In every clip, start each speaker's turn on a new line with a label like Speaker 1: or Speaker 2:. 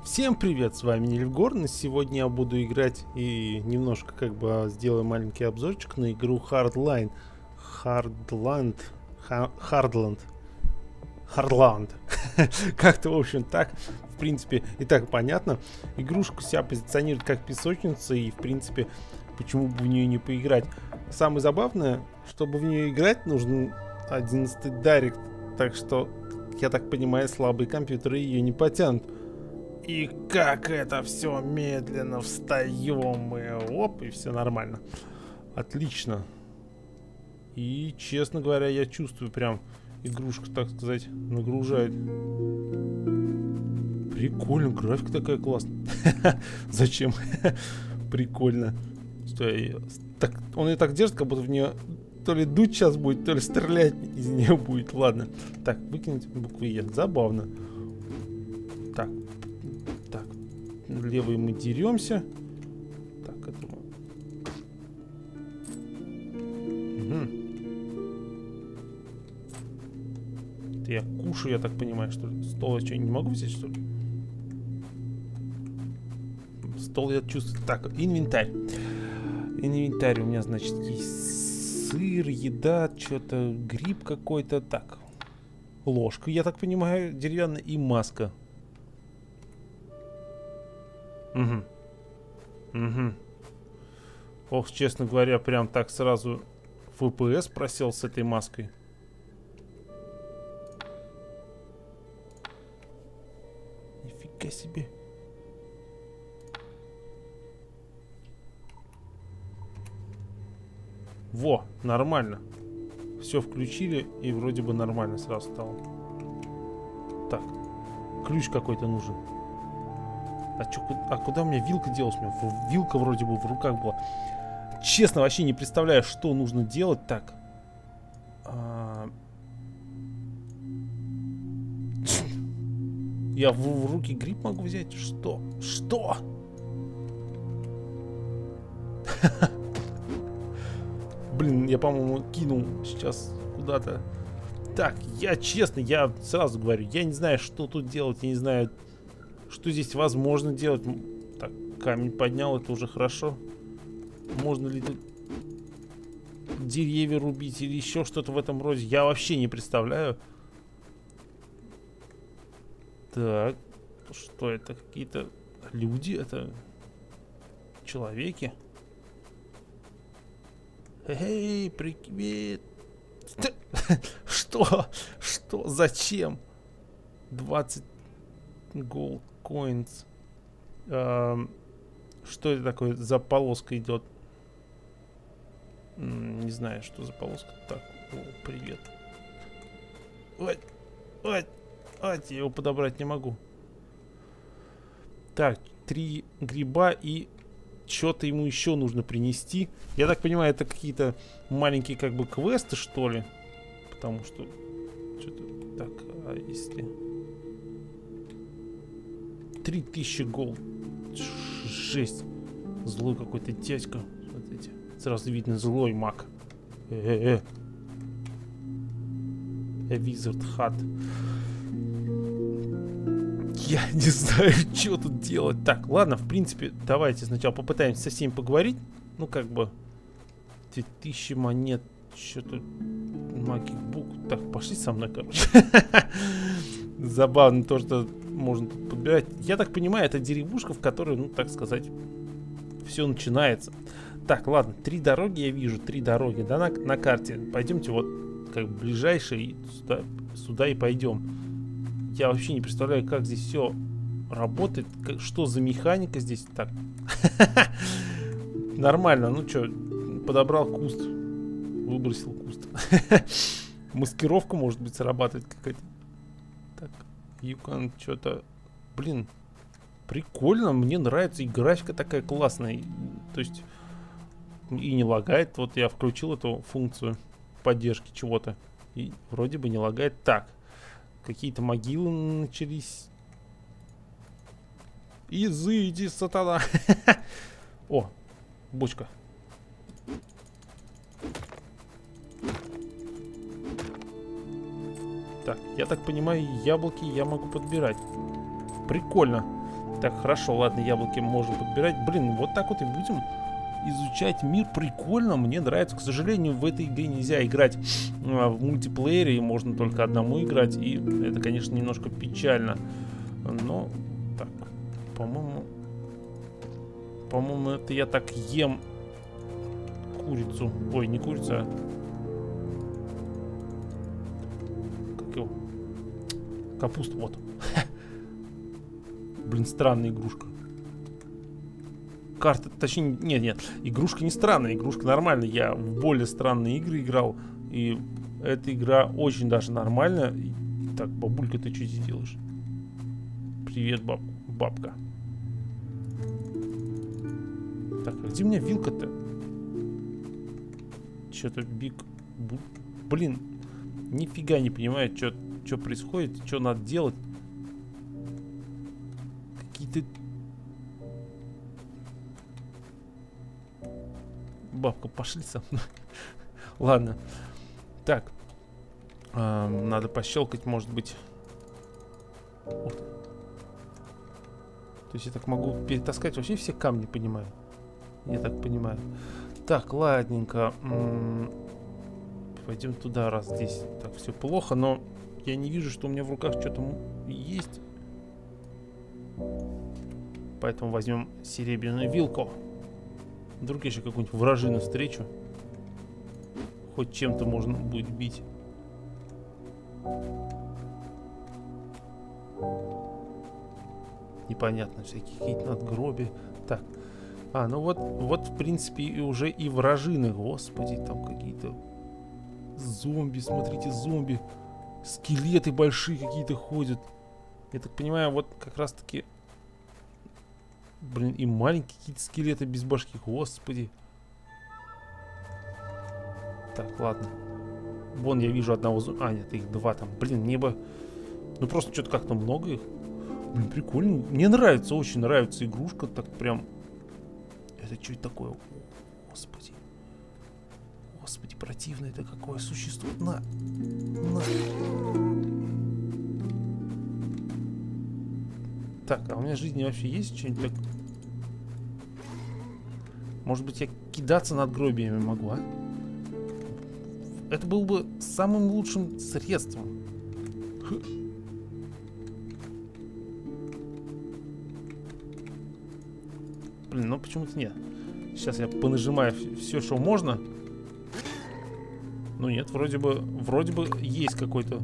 Speaker 1: Всем привет, с вами Нильфгорн, и сегодня я буду играть и немножко сделаю маленький обзорчик на игру Hardline. Hardland. Как-то, в общем, так, в принципе, и так понятно. Игрушку себя позиционирует как песочница, и, в принципе, почему бы в нее не поиграть. Самое забавное, чтобы в нее играть, нужен 11-й Direct, так что, я так понимаю, слабые компьютеры ее не потянут. И как это все медленно встаем мы. Оп, и все нормально. Отлично. И, честно говоря, я чувствую прям игрушка, так сказать, нагружает. Прикольно, графика такая классная. Зачем? Прикольно. Стой, так, он и так держит, как будто в нее то ли дуть сейчас будет, то ли стрелять из нее будет. Ладно. Так, выкинуть буквы Е. Забавно. Так. Левый мы деремся. Так, это мы. Угу. Это я кушаю, я так понимаю, что ли? Стол я что, не могу взять, что ли? Стол я чувствую. Так, инвентарь. Инвентарь у меня, значит, есть сыр, еда, что-то, гриб какой-то. Так. Ложка, я так понимаю, деревянная и маска. Угу. Ох, честно говоря, прям так сразу FPS просел с этой маской. Нифига себе. Во, нормально. Все включили, и вроде бы нормально сразу стало. Так, ключ какой-то нужен. А куда у меня вилка делась? У меня вилка вроде бы в руках была. Честно, вообще не представляю, что нужно делать. Так. Я в руки гриб могу взять? Что? Что? Блин, я, по-моему, кинул сейчас куда-то. Так, я честно, я сразу говорю, я не знаю, что тут делать, я не знаю, что здесь возможно делать. Так, камень поднял, это уже хорошо. Можно ли тут деревья рубить или еще что-то в этом роде? Я вообще не представляю. Так, что это? Какие-то люди? Это человеки? Эй, привет! Что? Что? Зачем? 20 gold coins. Что это такое за полоска идет? Не знаю, что за полоска. Так, о, привет. Ой, я его подобрать не могу. Так, 3 гриба и что-то ему еще нужно принести. Я так понимаю, это какие-то маленькие как бы квесты, что ли? Потому что... Что-то... Так, а если... 3000 голд. Жесть. Злой какой-то дядька. Смотрите. Сразу видно, злой маг. Wizard Hut. Я не знаю, что тут делать. Так, ладно, в принципе, давайте сначала попытаемся со всеми поговорить. Ну, как бы... 2000 монет. Что-то... Магик букв. Так, пошли со мной, короче. Забавно то, что можно тут подбирать. Я так понимаю, это деревушка, в которой, ну, так сказать, все начинается. Так, ладно, 3 дороги я вижу, 3 дороги, да, на карте. Пойдемте вот, как бы, ближайшие, сюда и пойдем. Я вообще не представляю, как здесь все работает, что за механика здесь. Так, нормально, ну что, подобрал куст, выбросил куст. Маскировка, может быть, срабатывает какая-то. Так, Юкон, что-то... Блин, прикольно, мне нравится. И графика такая классная. То есть, и не лагает. Вот я включил эту функцию поддержки чего-то. И вроде бы не лагает. Так, какие-то могилы начались. Изыди, сатана. О, бочка. Так, я так понимаю, яблоки я могу подбирать. Прикольно. Так, хорошо, ладно, яблоки можем подбирать. Блин, вот так вот и будем изучать мир. Прикольно, мне нравится. К сожалению, в этой игре нельзя играть в мультиплеере, и можно только одному играть. И это, конечно, немножко печально. Но, так, по-моему, это я так ем курицу. Ой, не курица, а... Как его? Капусту, вот. Блин, странная игрушка. Карта, точнее, нет, игрушка не странная, игрушка нормальная. Я в более странные игры играл, и эта игра очень даже нормальная. Так, бабулька, ты что здесь делаешь? Привет, бабка. Так, а где у меня вилка-то? Что-то Блин, нифига не понимаю, что происходит, что надо делать. Какие-то... Бабка, пошли со мной. Ладно. Так. Надо пощелкать, может быть. То есть я так могу перетаскать вообще все камни, понимаю. Я так понимаю. Так, ладненько. Пойдем туда, раз здесь так все плохо, но я не вижу, что у меня в руках что-то есть. Поэтому возьмем серебряную вилку. Вдруг я еще какую-нибудь вражину встречу. Хоть чем-то можно будет бить. Непонятно, всякие какие-то надгробия. Так. Ну вот в принципе и уже и вражины. Господи, там какие-то зомби, смотрите, зомби. Скелеты большие какие-то ходят. Я так понимаю, вот как раз таки... Блин, и маленькие какие-то скелеты без башки. Господи. Так, ладно. Вон я вижу одного зомби. Нет, их два там. Блин, небо. Ну просто что-то как-то много их. Блин, прикольно. Мне нравится, очень нравится игрушка. Так прям... Это что это такое? Господи. Господи, противное это какое существо. На. Так, а у меня жизни вообще есть что-нибудь так? Может быть, я кидаться надгробиями могу, а? Это было бы самым лучшим средством. Блин, ну почему-то нет. Сейчас я понажимаю все, что можно. Ну нет, вроде бы есть какой-то...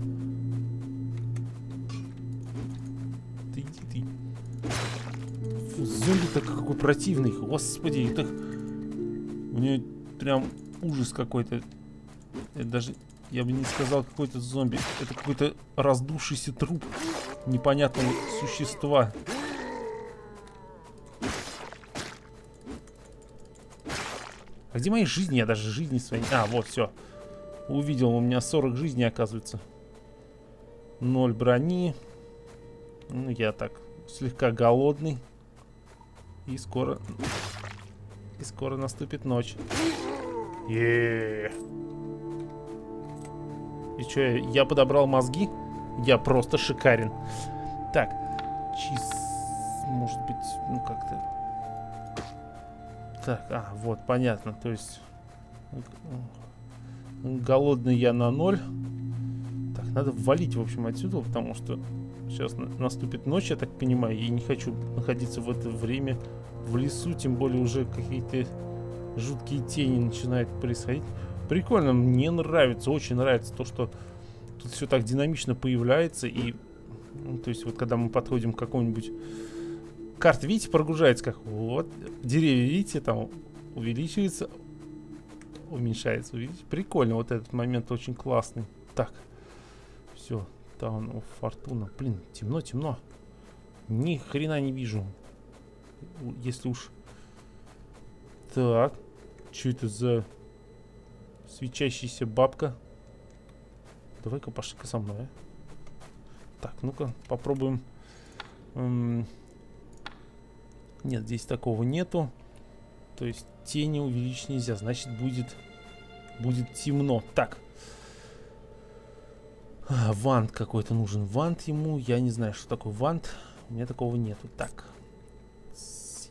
Speaker 1: Фу, зомби-то какой противный. Господи, это... У нее прям ужас какой-то. Это даже... Я бы не сказал какой-то зомби. Это какой-то раздувшийся труп непонятного существа. А где мои жизни? Я даже жизни свои... вот, все. Увидел, у меня 40 жизней, оказывается. 0 брони. Ну, я так слегка голодный. И скоро наступит ночь. И что, я подобрал мозги? Я просто шикарен. Так, может быть, ну как-то... Так, вот, понятно. То есть голодный я на 0. Так, надо валить, в общем, отсюда, потому что сейчас наступит ночь, я так понимаю. И не хочу находиться в это время в лесу, тем более уже какие-то жуткие тени начинают происходить. Прикольно, мне нравится, очень нравится то, что тут все так динамично появляется. И, ну, то есть вот когда мы подходим к какому-нибудь... Карта, видите, прогружается как вот. Деревья, видите, там увеличивается, уменьшается, видите. Прикольно, вот этот момент очень классный. Так, все, там фортуна. Блин, темно. Ни хрена не вижу. Если уж... Так, что это за свечащаяся бабка? Давай-ка пошли-ка со мной. Так, ну-ка, попробуем... Нет, здесь такого нету. То есть тени увеличить нельзя. Значит, будет темно. Так. Вант какой-то нужен. Вант ему. Я не знаю, что такое вант. У меня такого нету. Так.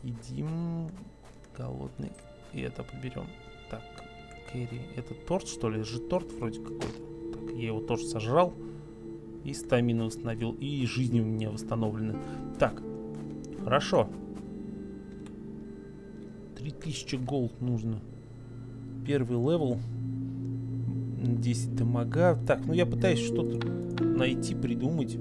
Speaker 1: съедим. Голодный. И это поберем. Так, Кэрри. Это торт, что ли? Это же торт вроде какой-то. Так, я его тоже сожрал. И стамину восстановил. И жизни у меня восстановлены. Так, хорошо. 3000 голд нужно. Первый левел. 10 дамага. Так, ну я пытаюсь что-то найти, придумать.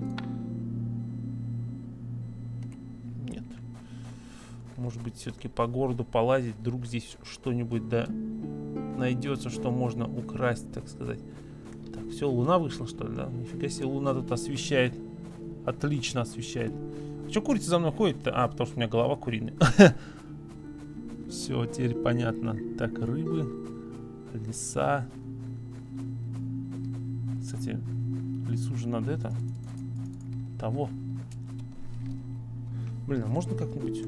Speaker 1: Нет. Может быть, все-таки по городу полазить. Вдруг здесь что-нибудь, да, найдется, что можно украсть, так сказать. Так, все, луна вышла, что ли, да? Нифига себе, луна тут освещает. Отлично освещает. А что курица за мной ходит-то? А, потому что у меня голова куриная. Все, теперь понятно. Так, рыбы, леса. Кстати, лесу же надо это. Того. Блин, а можно как-нибудь...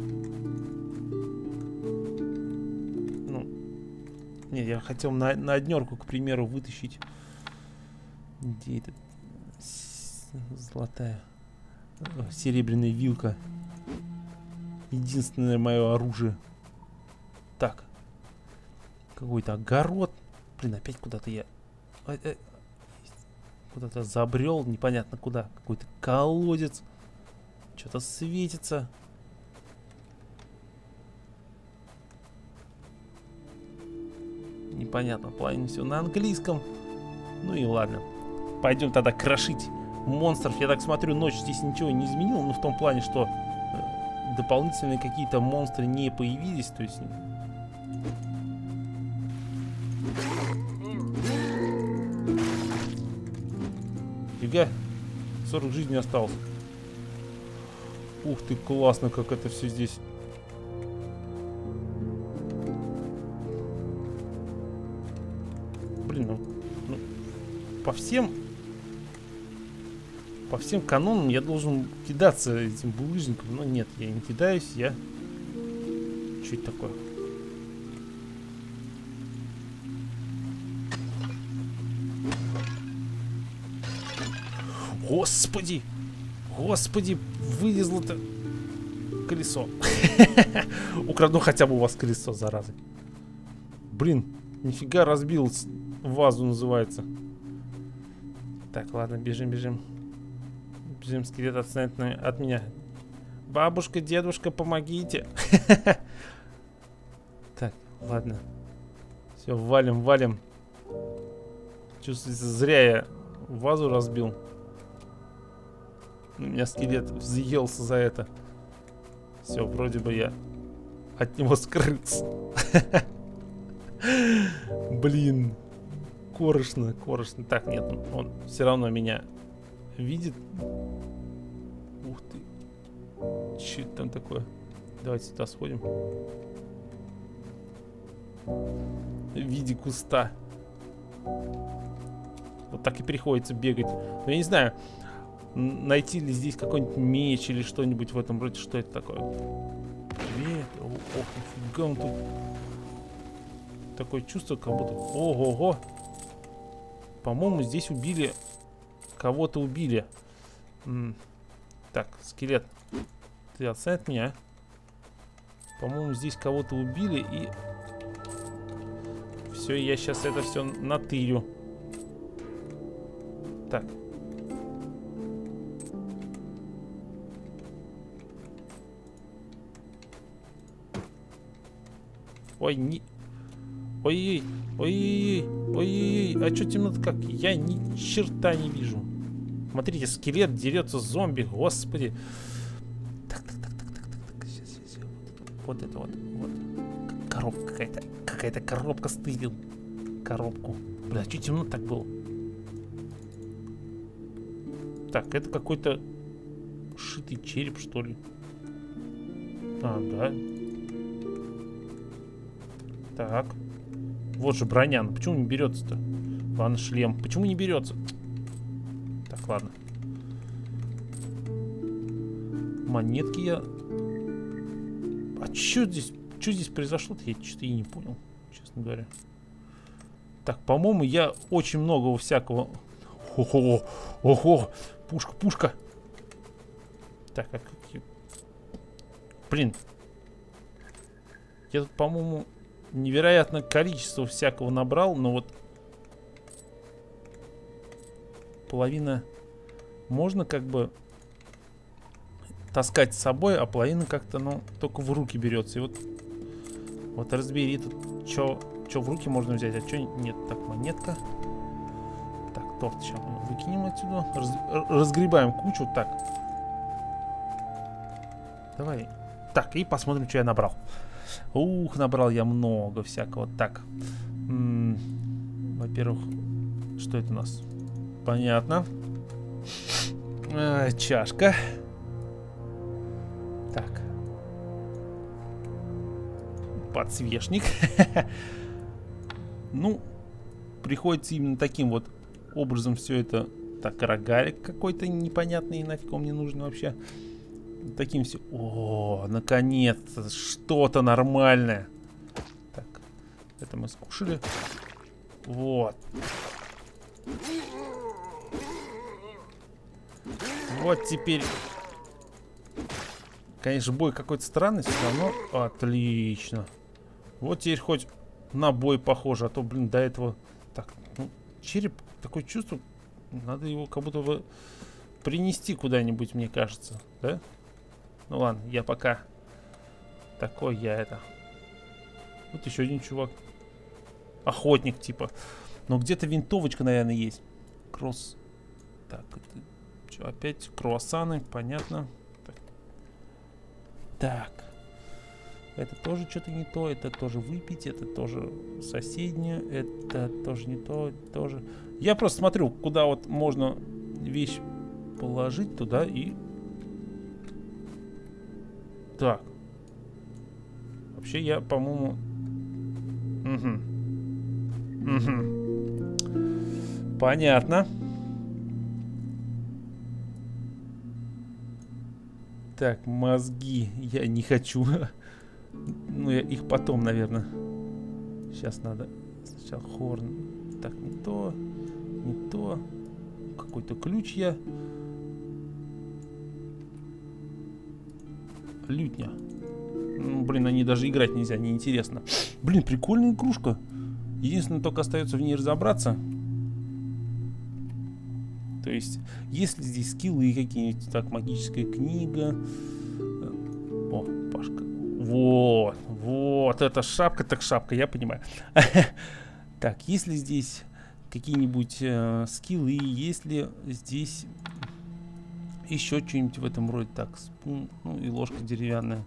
Speaker 1: Ну... Не, я хотел на однерку, к примеру, вытащить. Где это? Золотая. Серебряная вилка. Единственное мое оружие. Так. Какой-то огород. Блин, опять куда-то я... Куда-то забрел, непонятно куда. Какой-то колодец. Что-то светится. Непонятно, половина все на английском. Ну и ладно. Пойдем тогда крошить монстров. Я так смотрю, ночь здесь ничего не изменила. Но в том плане, что дополнительные какие-то монстры не появились. То есть... Фига, 40 жизней осталось. Ух ты, классно, как это все здесь. Блин, ну по всем канонам я должен кидаться этим булыжником. Но нет, я не кидаюсь, я... Что это такое? Господи! Господи, вылезло-то колесо. Украду хотя бы у вас колесо, заразы. Блин, нифига разбилось. Вазу называется. Так, ладно, бежим, бежим. Бежим, скелет отстанет от меня. Бабушка, дедушка, помогите. Так, ладно. Все, валим, валим. Чувствуется, зря я вазу разбил. У меня скелет взъелся за это. Все, вроде бы я от него скрылся. Блин. Корышно, корышно. Так, нет, он все равно меня видит. Ух ты. Че это там такое? Давайте сюда сходим. В виде куста. Вот так и приходится бегать. Но я не знаю, найти ли здесь какой-нибудь меч или что-нибудь в этом роде. Что это такое? Привет. Ох, нифига он тут. Такое чувство, как будто... Ого-го. По-моему, здесь убили... Кого-то убили. Так, скелет. Ты отстань от меня. По-моему, здесь кого-то убили и... Все, я сейчас это все натырю. Так. Ой, не... Ой-ой-ой, ой-ой-ой, ой-ой-ой, а что темно-то как? Я ни черта не вижу. Смотрите, скелет дерется с зомби, господи. Так, сейчас. Вот это вот. Коробка какая-то. Какая-то коробка стырил. Коробку. Бля, что темно так было? Так, это какой-то шитый череп, что ли? А, да. Так. Вот же броня. Ну почему не берется-то? Ладно, шлем. Почему не берется? Так, ладно. Монетки я... А что здесь произошло-то? Я что-то и не понял, честно говоря. Так, по-моему, я очень много всякого... Ого, ого, пушка. Так, а как... Блин, Я тут, по-моему, невероятное количество всякого набрал, но вот половина можно как бы таскать с собой, а половина как-то, ну, только в руки берется. И вот разбери тут, что в руки можно взять, а что нет. Так, монетка. Так, торт сейчас мы выкинем отсюда. Разгребаем кучу. Так. Давай. Так, и посмотрим, что я набрал. Ух, набрал я много всякого. Так. Во-первых, что это у нас? Понятно. Чашка. Так. Подсвечник. Ну, приходится именно таким вот образом все это. Так, рогалик какой-то непонятный, нафиг он мне нужен вообще. Таким все. О, наконец-то что-то нормальное. Так, это мы скушали. Вот. Вот теперь. Конечно, бой какой-то странный, все равно. Отлично. Вот теперь хоть на бой похоже, а то, блин, до этого. Так, ну, череп, такое чувство. Надо его как будто бы принести куда-нибудь, мне кажется, да? Ну ладно, я пока такой я это. Вот еще один чувак. Охотник типа. Но где-то винтовочка, наверное, есть. Кросс. Так, это что, опять круассаны, понятно. Так. Это тоже что-то не то. Это тоже выпить. Это тоже соседнее. Это тоже не то. Это тоже. Я просто смотрю, куда вот можно вещь положить туда и... Так. Вообще я, по-моему... Понятно. Так, мозги я не хочу. Ну, я их потом, наверное. Сейчас надо. Сначала хорн. Так, не то. Не то. Какой-то ключ я. Лютня. Ну, блин, на ней даже играть нельзя, неинтересно. Блин, прикольная игрушка. Единственное, только остается в ней разобраться. То есть, есть ли здесь скиллы какие-нибудь? Так, магическая книга. О, Пашка. Вот, вот, это шапка, так шапка, я понимаю. Так, есть ли здесь какие-нибудь скиллы? Есть ли здесь еще что-нибудь в этом роде? Так, спун, ну и ложка деревянная.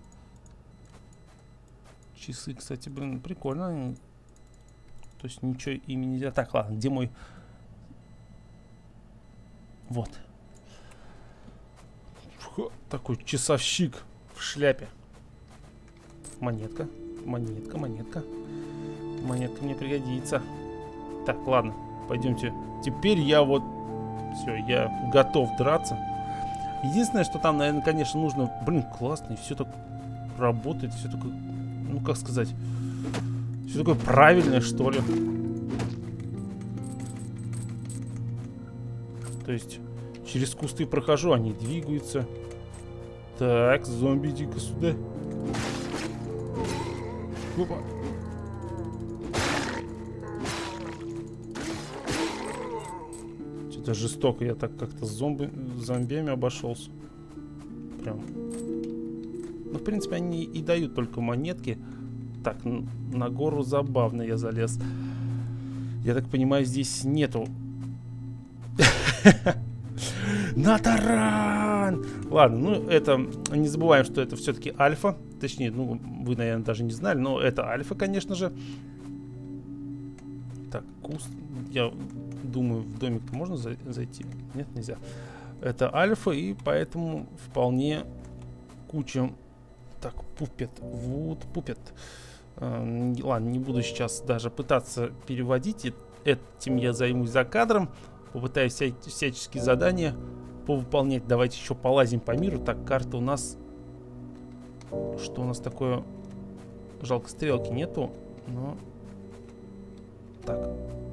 Speaker 1: Часы, кстати, блин, прикольно. То есть ничего ими нельзя. Так, ладно, где мой... Вот. Фу, такой часовщик в шляпе. Монетка, монетка, монетка. Монетка мне пригодится. Так, ладно, пойдемте. Теперь я вот... Все, я готов драться. Единственное, что там, наверное, конечно, нужно... Блин, классно, все так работает, все такое... Ну, как сказать... Все такое правильное, что ли. То есть, через кусты прохожу, они двигаются. Так, зомби, иди-ка сюда. Опа. Что-то жестоко я так как-то с зомбиями обошелся. Прям. Ну, в принципе, они и дают только монетки. Так, на гору забавно я залез. Я так понимаю, здесь нету... На таран! Ладно, ну это... Не забываем, что это все-таки альфа. Точнее, ну, вы, наверное, даже не знали, но это альфа, конечно же. Так, куст... Я думаю, в домик можно зайти? Нет, нельзя. Это альфа, и поэтому вполне куча... Так, пупет. Вот, пупет. Ладно, не буду сейчас даже пытаться переводить. Этим я займусь за кадром. Попытаюсь всяческие задания повыполнять. Давайте еще полазим по миру. Так, карта у нас... Что у нас такое? Жалко, стрелки нету. Но... Так.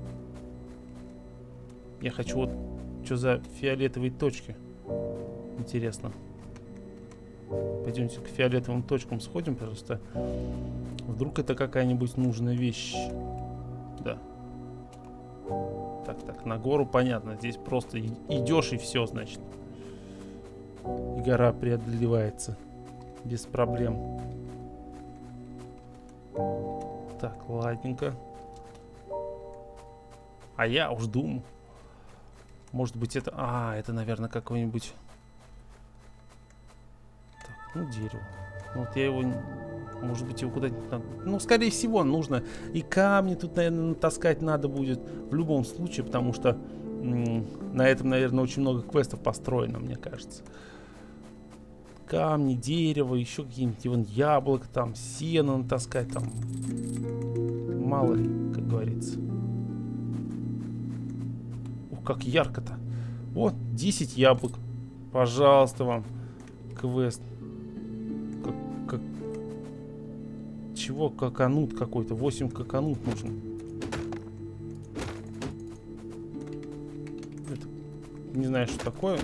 Speaker 1: Я хочу вот... Что за фиолетовые точки? Интересно. Пойдемте к фиолетовым точкам сходим, просто вдруг это какая-нибудь нужная вещь. Да. Так, на гору понятно. Здесь просто идешь и все, значит. И гора преодолевается без проблем. Так, ладненько. А я уж думаю. Может быть это... А, это, наверное, какой-нибудь... Так, ну, дерево. Вот я его... Может быть, его куда-нибудь надо... Ну, скорее всего, нужно. И камни тут, наверное, таскать надо будет. В любом случае, потому что на этом, наверное, очень много квестов построено, мне кажется. Камни, дерево, еще какие-нибудь вон яблоко, там, сено натаскать, там. Мало ли, как говорится. Ух, как ярко-то. Вот, 10 яблок. Пожалуйста, вам квест. Как... Чего? Коконут какой-то. 8 коконут нужно. Это... Не знаю, что такое.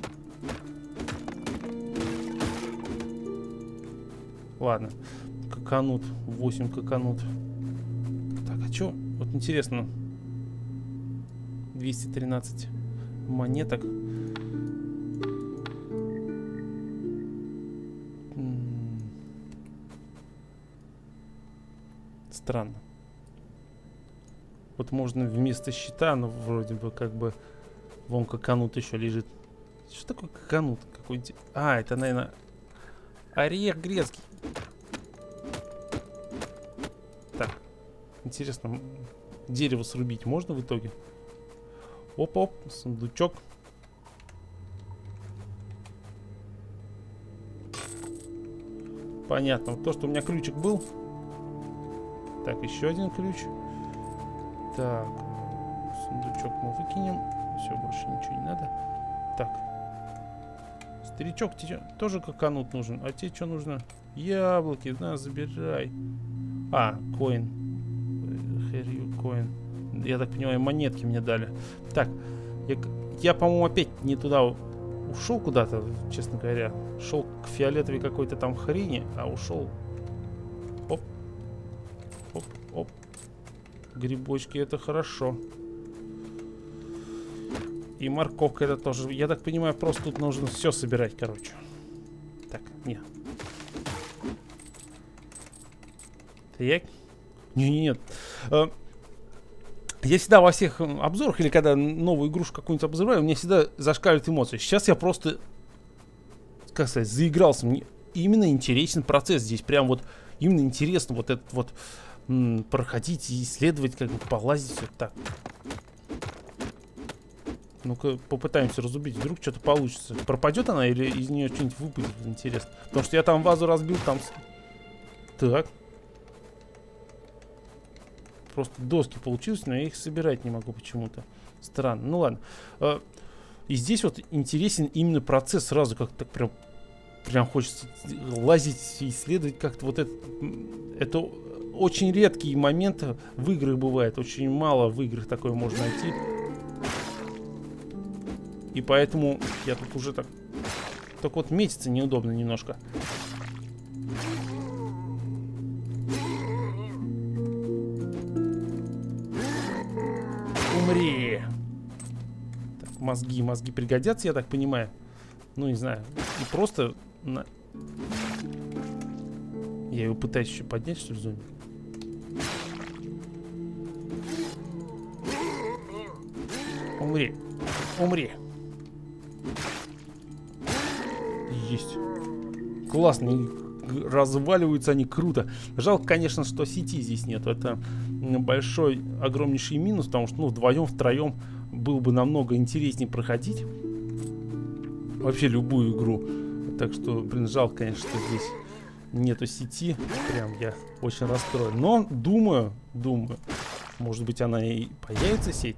Speaker 1: Ладно. Коконут. 8 коконут. Так, а чё? Вот интересно. 213 монеток. Странно. Вот можно вместо щита, но вроде бы как бы вон коконут еще лежит. Что такое коконут? Какой-нибудь... А, это, наверное, орех грецкий. Так, интересно, дерево срубить можно в итоге? Оп-оп, сундучок. Понятно. Вот то, что у меня ключик был. Так, еще один ключ. Так, сундучок мы выкинем. Все, больше ничего не надо. Так. Старичок, тебе тоже коконут нужен. А тебе что нужно? Яблоки, на, забирай. А, коин. Коин. Я так понимаю, монетки мне дали. Так, я по-моему, опять не туда ушел куда-то, честно говоря. Шел к фиолетовой какой-то там хрени, а ушел... Оп. Оп, оп. Грибочки, это хорошо. И морковка это тоже. Я так понимаю, просто тут нужно все собирать, короче. Так, нет. Так. Нет. Я всегда во всех обзорах, или когда новую игрушку какую-нибудь обзываю, у меня всегда зашкаливают эмоции. Сейчас я просто, как сказать, заигрался. Мне именно интересен процесс здесь. Прям вот именно интересно вот этот вот проходить и исследовать, как бы полазить все так. Ну-ка, попытаемся разубить. Вдруг что-то получится. Пропадет она или из нее что-нибудь выпадет? Интересно. Потому что я там вазу разбил, там... Так. Просто доски получилось, но я их собирать не могу почему-то. Странно. Ну ладно. И здесь вот интересен именно процесс сразу. Как-то прям хочется лазить, исследовать как-то вот это. Это очень редкие моменты в играх бывает. Очень мало в играх такое можно найти. И поэтому я тут уже так... Так вот месяца неудобно немножко. Умри! Так, мозги пригодятся, я так понимаю. Ну, не знаю. И просто... Я его пытаюсь еще поднять, что ли, зомби? Умри! Умри! Есть. Классно. Разваливаются они круто. Жалко, конечно, что сети здесь нет. Это большой, огромнейший минус, потому что, ну, вдвоем, втроем было бы намного интереснее проходить вообще любую игру. Так что, блин, жалко, конечно, что здесь нету сети. Прям я очень расстроен. Но думаю, может быть, она и появится, сеть.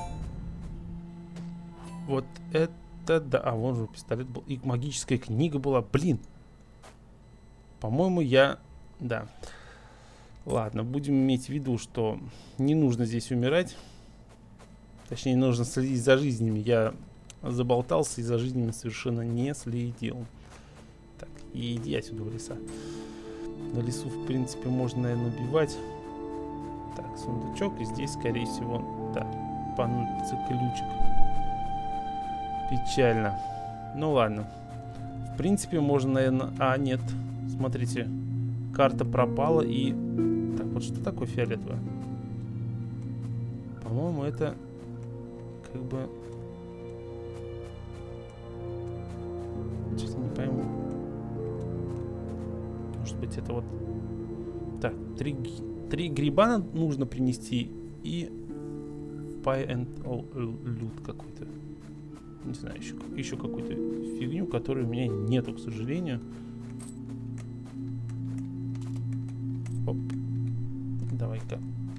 Speaker 1: Вот это да. А, вон же пистолет был. И магическая книга была. Блин. По-моему, да. Ладно, будем иметь в виду, что не нужно здесь умирать. Точнее, нужно следить за жизнями. Я заболтался и за жизнями совершенно не следил. Так, И иди отсюда в леса. На лесу, в принципе, можно, наверное, убивать. Так, сундучок. И здесь, скорее всего, да, понадобится ключик. Печально. Ну ладно. В принципе, можно, наверное... А, нет. Смотрите. Карта пропала и... Так, вот что такое фиолетовое? По-моему, это... Как бы... Честно, не пойму. Может быть, это вот... Так, три гриба нужно принести и... Pie and loot какой-то. Не знаю, еще какую-то фигню, которой у меня нету, к сожалению. Оп. Давай-ка.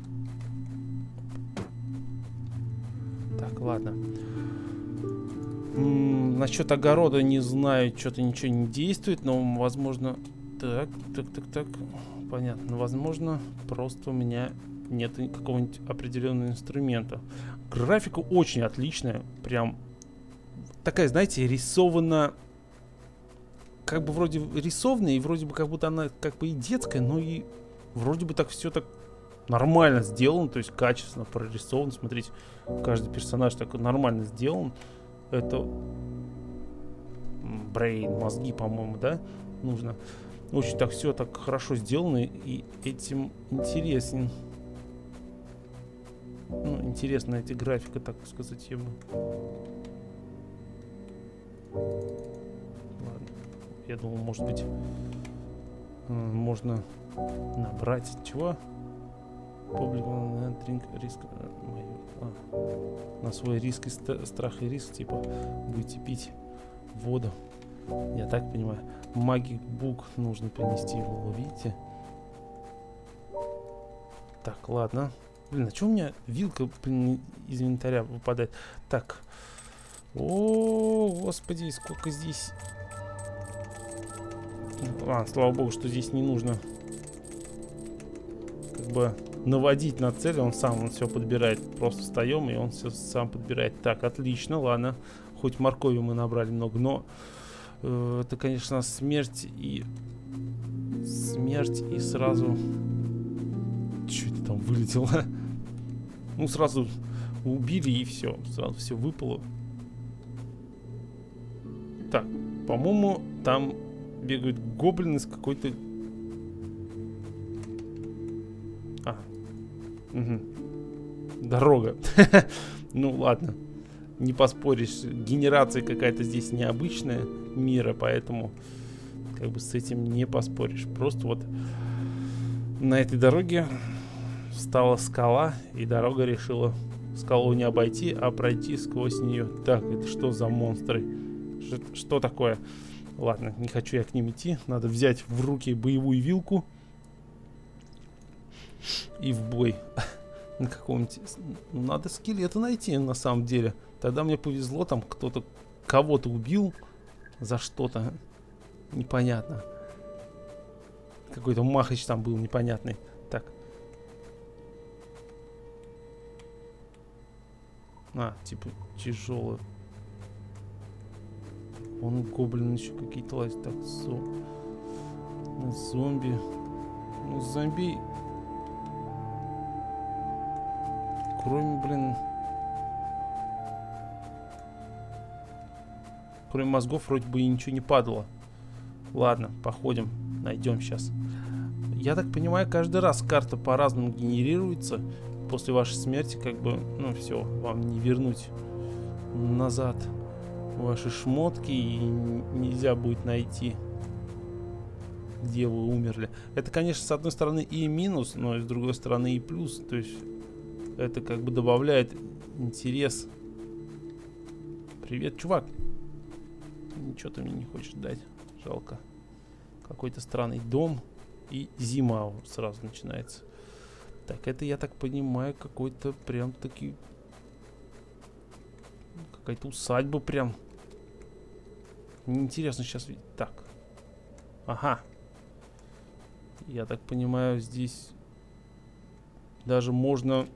Speaker 1: Так, ладно. Насчет огорода не знаю, что-то ничего не действует, но возможно... Так. Понятно. Возможно, просто у меня нет какого-нибудь определенного инструмента. Графика очень отличная. Прям такая, знаете, рисована... Как бы вроде рисованная, и вроде бы как будто она как бы и детская, но и вроде бы так все так нормально сделано, то есть качественно прорисован. Смотрите, каждый персонаж так нормально сделан. Это брейн, мозги, по-моему, да, нужно. Очень так все так хорошо сделано, и этим интересен. Ну, интересна эта графика, так сказать, ему. Ладно. Я думал, может быть, можно набрать. Чего? Риск. На свой риск и страх и риск, типа, будете пить воду. Я так понимаю. Magic Book нужно принести его, видите? Так, ладно. Блин, а что у меня вилка, блин, из инвентаря выпадает? Так. О, господи, сколько здесь... слава богу, что здесь не нужно как бы наводить на цель. Он все подбирает. Просто встаем, и он все сам подбирает. Так, отлично, ладно. Хоть моркови мы набрали много, но это, конечно, смерть и сразу... Что это там вылетело? Ну, сразу убили, и все. Сразу все выпало. Так, по-моему, там бегают гоблины с какой-то... Дорога. Ну, ладно. Не поспоришь. Генерация какая-то здесь необычная мира, поэтому как бы с этим не поспоришь. Просто вот на этой дороге встала скала, и дорога решила скалу не обойти, а пройти сквозь нее. Так, это что за монстры? Что такое? Ладно, не хочу я к ним идти. Надо взять в руки боевую вилку и в бой. На каком-нибудь... Надо скелета найти, на самом деле. Тогда мне повезло, там кто-то кого-то убил за что-то непонятно. Какой-то махач там был непонятный. Так. Типа тяжелый. Вон гоблин еще какие-то лазят. Так, зомби. Ну, зомби... Кроме мозгов вроде бы и ничего не падало. Ладно, походим. Найдем сейчас. Я так понимаю, каждый раз карта по-разному генерируется. После вашей смерти, как бы, ну все, вам не вернуть назад ваши шмотки, и нельзя будет найти, где вы умерли. Это, конечно, с одной стороны и минус, но с другой стороны и плюс. То есть это как бы добавляет интерес. Привет, чувак. Ничего ты мне не хочешь дать. Жалко. Какой-то странный дом. И зима сразу начинается. Так, это, я так понимаю, какой-то прям таки... Какая-то усадьба прям. Интересно сейчас видеть. Так. Ага. Я так понимаю, здесь даже можно...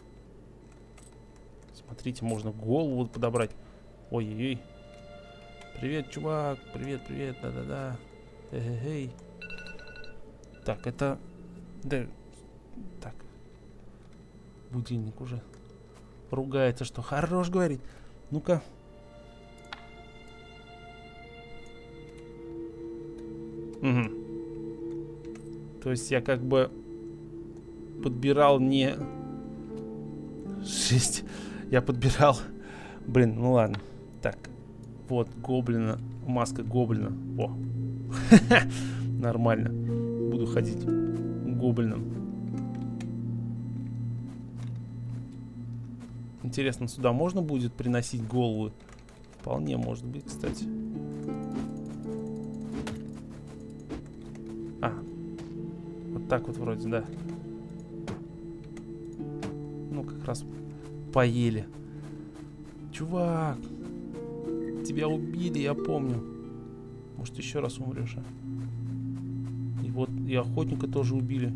Speaker 1: Смотрите, можно голову подобрать. Ой-ой-ой. Привет, чувак. Привет, привет. Да-да-да. Эй. Так, это... Да. Так. Будильник уже ругается, что хорош говорить. Ну-ка. Угу. То есть я как бы подбирал не... Жесть. Я подбирал... Блин, ну ладно. Так. Вот, гоблина. Маска гоблина. О. Нормально. Буду ходить гоблином. Интересно, сюда можно будет приносить головы? Вполне может быть, кстати. А. Вот так вот вроде, да. Ну, как раз поели. Чувак. Тебя убили, я помню. Может, еще раз умрешь, а? И вот, и охотника тоже убили.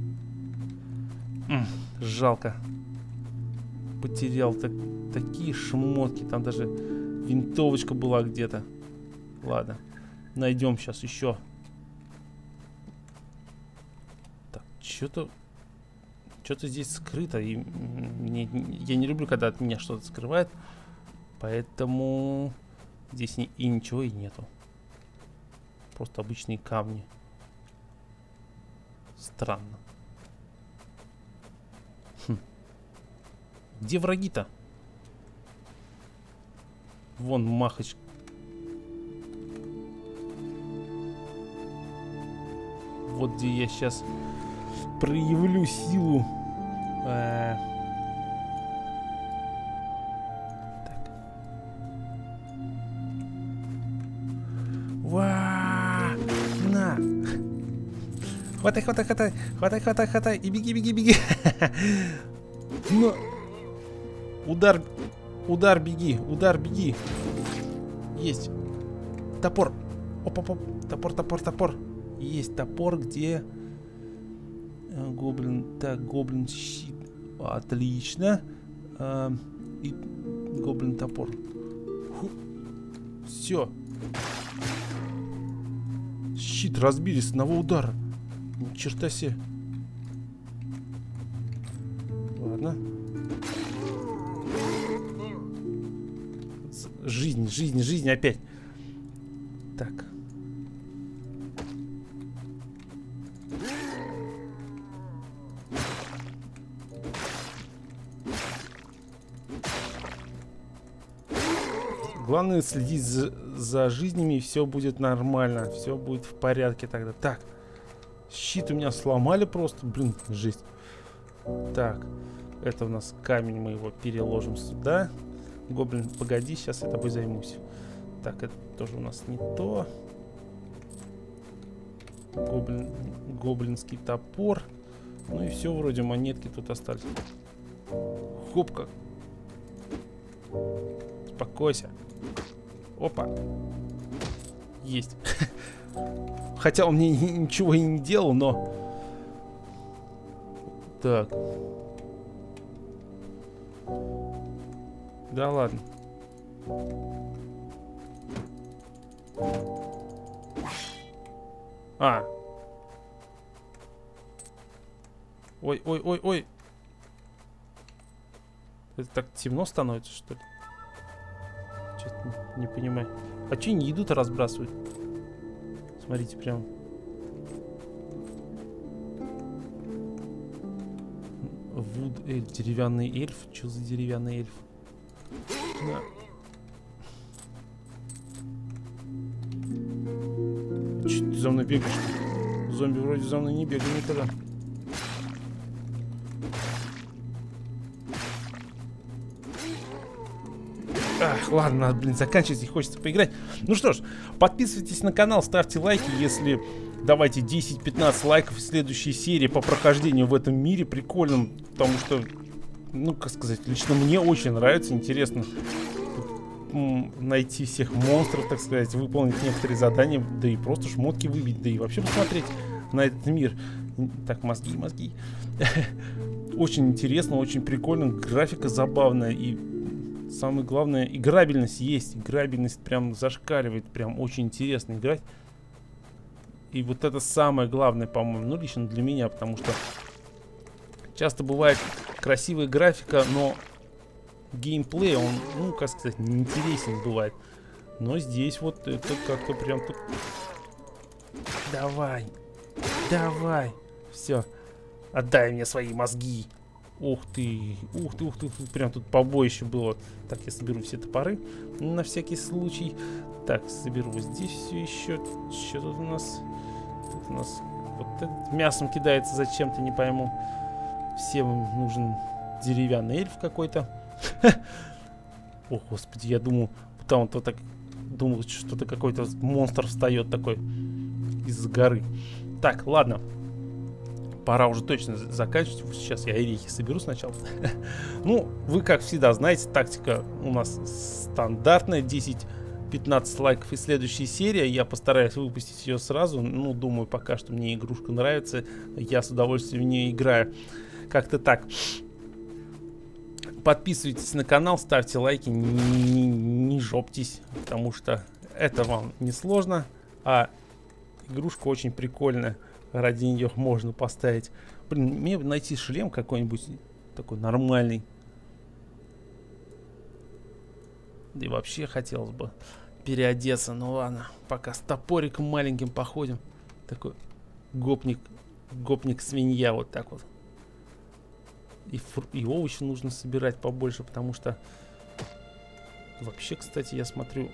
Speaker 1: Жалко. Потерял такие шмотки. Там даже винтовочка была где-то. Ладно. Найдем сейчас еще. Так, что-то здесь скрыто. И я не люблю, когда от меня что-то скрывает. Поэтому здесь и ничего и нету. Просто обычные камни. Странно. Где враги-то? Вон Махач. Вот где я сейчас проявлю силу. Так. На! Хватай. И беги. Но... Удар, беги. Есть. Топор. Оп. Топор. Есть топор, где... Гоблин. Так, гоблин щит. Отлично. И гоблин топор. Все. Щит разбили с одного удара. Ни черта себе. Ладно. Жизнь опять. Так. Главное следить за жизнями, и все будет нормально. Все будет в порядке тогда. Так. Щит у меня сломали просто. Блин, жесть. Так. Это у нас камень. Мы его переложим сюда. Гоблин, погоди, сейчас я тобой займусь. Так, это тоже у нас не то. Гоблинский топор. Ну и все, вроде монетки тут остались. Хопка. Успокойся. Опа. Есть. Хотя он мне ничего и не делал, но... Так. Да ладно. А. Ой. Это так темно становится, что ли? Что-то не понимаю. А че они еду-то разбрасывают? Смотрите, прям. Вуд эльф, деревянный эльф. Что за деревянный эльф? Да. Че ты за мной бегаешь? Зомби вроде за мной не бегал никогда. Ах, ладно, надо, блин, заканчивать, не хочется поиграть. Ну что ж, подписывайтесь на канал, ставьте лайки, если... Давайте 10-15 лайков в следующей серии по прохождению в этом мире прикольном, потому что, ну, как сказать, лично мне очень нравится, интересно найти всех монстров, так сказать, выполнить некоторые задания, да и просто шмотки выбить, да и вообще посмотреть на этот мир. Так, мозги. Очень интересно, очень прикольно, графика забавная и Самое главное, играбельность есть. Играбельность прям зашкаливает. Прям очень интересно играть. И вот это самое главное, по-моему, ну, лично для меня, потому что часто бывает красивая графика, но геймплей, он, ну, как сказать, неинтересен бывает. Но здесь вот это как-то прям тут... Давай, давай, все, отдай мне свои мозги. Ух ты, ух ты, ух ты, прям тут побоище было. Так, я соберу все топоры на всякий случай. Так, соберу вот здесь все еще. Что тут у нас? Тут у нас вот этот мясом кидается зачем-то, не пойму. Всем нужен деревянный эльф какой-то. О, господи, я думал, там вот так думал, что-то какой-то монстр встает такой из горы. Так, ладно. Пора уже точно заканчивать. Сейчас я орехи соберу сначала. Ну, вы, как всегда, знаете, тактика у нас стандартная. 10-15 лайков и следующая серия. Я постараюсь выпустить ее сразу. Ну, думаю, пока что мне игрушка нравится. Я с удовольствием в нее играю. Как-то так. Подписывайтесь на канал, ставьте лайки, не жоптесь, потому что это вам не сложно, а игрушка очень прикольная, ради нее можно поставить. Блин, мне бы найти шлем какой-нибудь такой нормальный. Да и вообще хотелось бы переодеться, ну ладно, пока с топориком маленьким походим. Такой гопник-свинья, вот так вот. И овощи нужно собирать побольше, потому что... Вообще, кстати, я смотрю...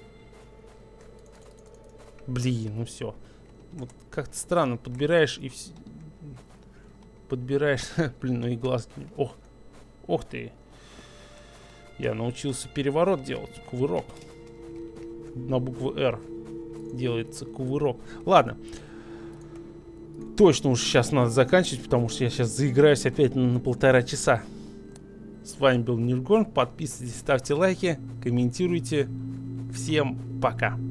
Speaker 1: Блин, ну все. Вот как-то странно, подбираешь и... Подбираешь... Блин, ну и глазки... Ох, ох ты. Я научился переворот делать, кувырок. На букву «Р» делается кувырок. Ладно. Точно уж сейчас надо заканчивать, потому что я сейчас заиграюсь опять на 1,5 часа. С вами был Ниргон. Подписывайтесь, ставьте лайки, комментируйте. Всем пока.